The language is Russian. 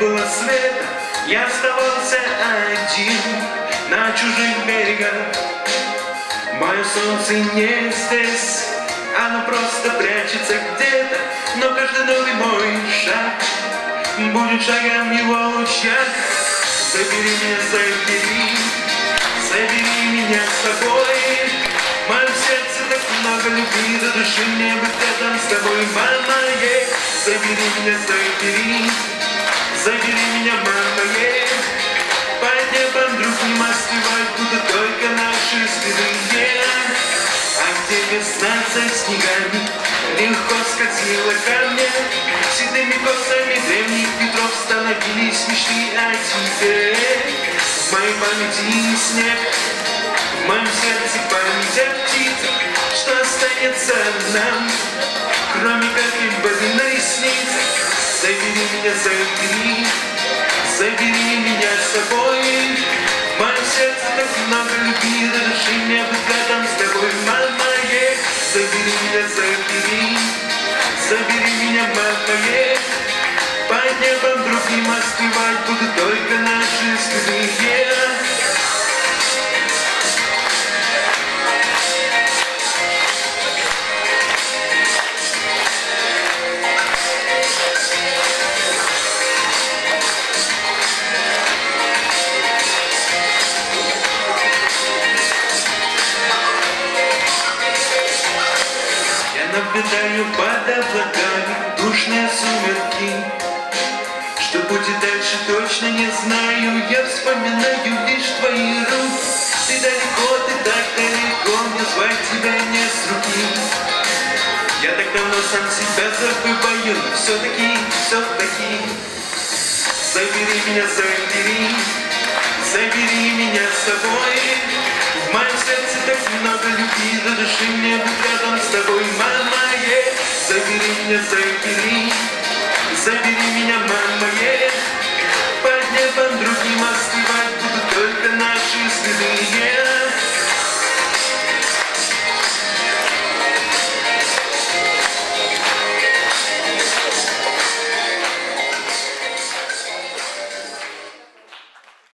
было света, я оставался один на чужих берегах. Мое солнце не здесь, оно просто прячется где-то, но каждый новый мой шаг будет шагом его лучах. Забери меня, забери, забери меня с собой. В моем сердце так много любви, задуши мне быть рядом с тобой, мама, забери меня, забери, забери меня, мама, под небом вдруг не маскировать будут только наши следы, а где весна за снегами легко скользила ко мне, седыми косами древних ветров становились мечты о тебе. В моей памяти снег, в моем сердце память о птицах, что останется нам, кроме как воды на ресницах. Забери меня, забери, забери меня с собой. В моем сердце так много любви, разреши мне быть рядом с тобой, мама, забери меня, забери, забери меня, мама, под небом вдруг не маскировать будут только наши следы. Наблюдаю под облаками душные сумерки. Что будет дальше, точно не знаю. Я вспоминаю лишь твои руки. Ты далеко, ты так далеко, мне звать тебя не с руки. Я так давно сам себя забываю, но все-таки забери меня, забери, забери меня с собой. В моем сердце так много любви, задуши мне быть рядом с тобой, мама, забери меня, забери, забери меня, мама,